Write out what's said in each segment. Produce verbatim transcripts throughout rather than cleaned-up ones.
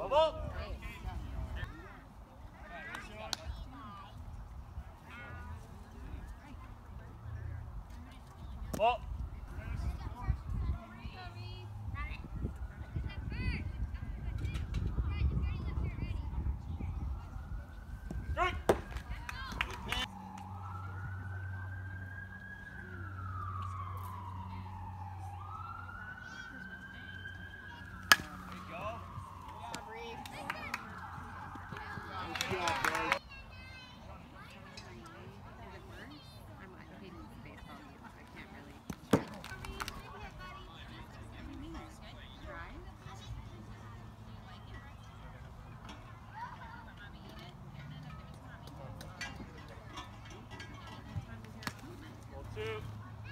Ball. Ball. Two.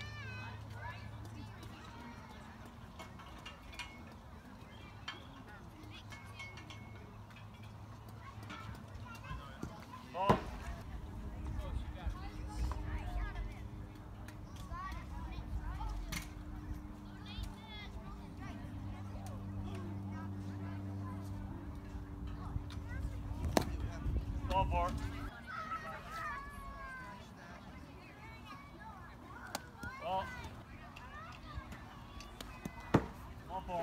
Ball. Ball four. Ball. Ball four.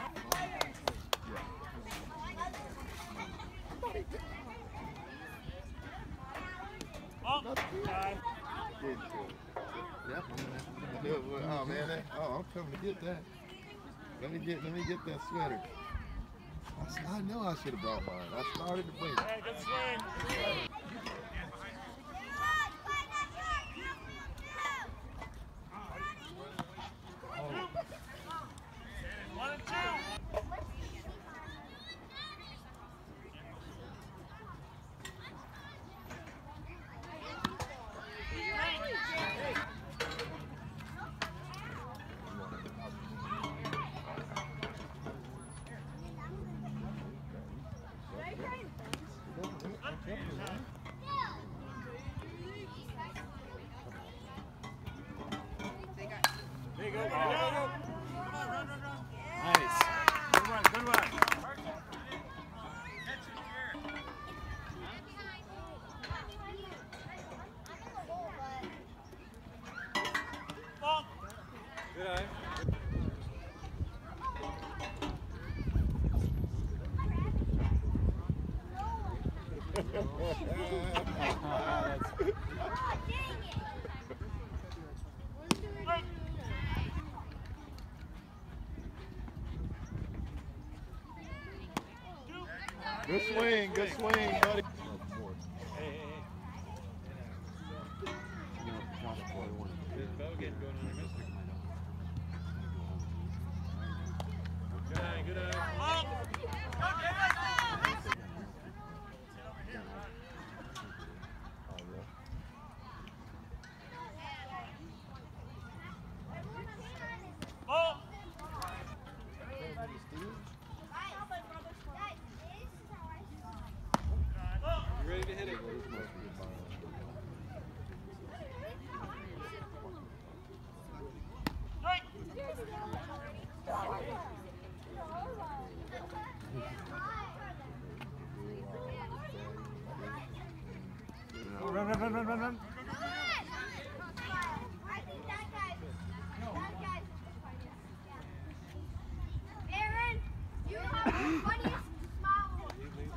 Ball. Time. Yep. Oh man, that, oh, I'm coming to get that. Let me get, let me get that sweater. I, I know I should have brought mine. I started to bring it. Hey, good swing. One and two. There you go. Go, go, go. Nice. Good run, good run. Ball. Good eye. Good swing, good swing, buddy. Hey, hey, hey. There's ball game going on in Mister. Good eye, good eye. Ball. You ready to hit it? Strike. Run, run, run, run, run, run. Aaron, you have the funniest smile.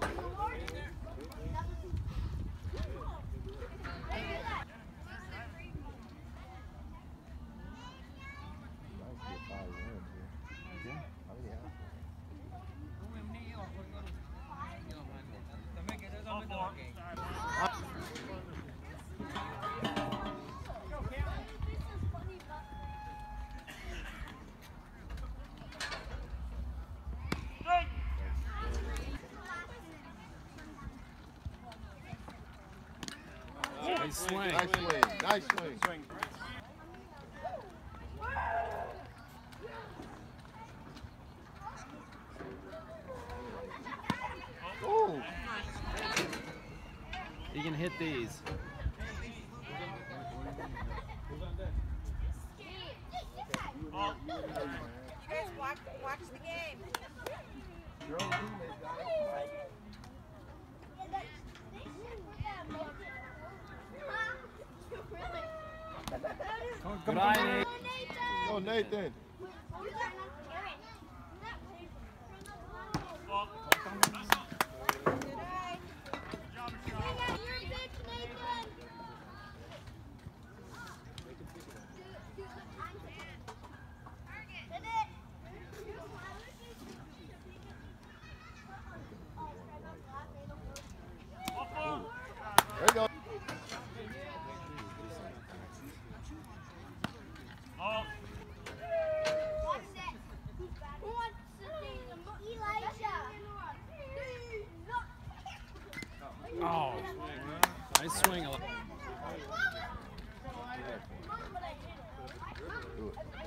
Nice swing. Nice swing, nice swing. Swing. Ooh. You can hit these. Ball. You guys watch, watch the game. Your own teammates got it. Come on, Nate. Go, Nathan. There you go. Oh, nice swing. Do it.